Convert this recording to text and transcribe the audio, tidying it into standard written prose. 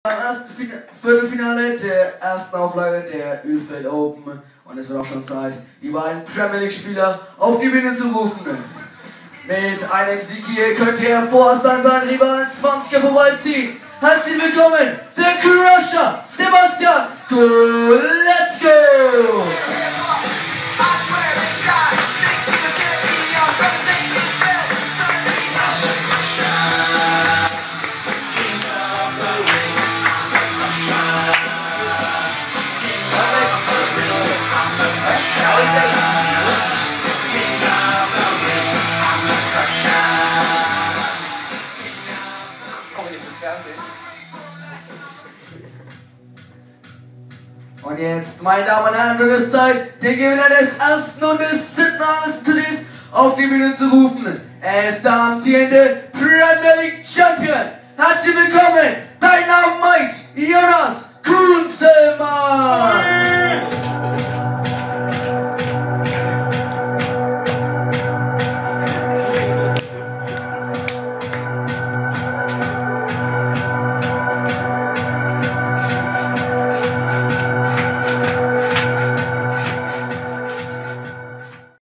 Beim ersten Viertelfinale der ersten Auflage der Ölfeld Open, und es wird auch schon Zeit, die beiden Premier League Spieler auf die Bühne zu rufen. Mit einem Sieg hier könnte er vorerst an seinen Rivalen 20er vorbeiziehen. Herzlich willkommen, der Crusher, Sebastian Koletzko! Und jetzt, meine Damen und Herren, wird es Zeit, den Gewinner des ersten und des 7. Turniers auf die Bühne zu rufen. Er ist der amtierende Premier League Champion. Herzlich willkommen, Dynamite Jonas Kuhn!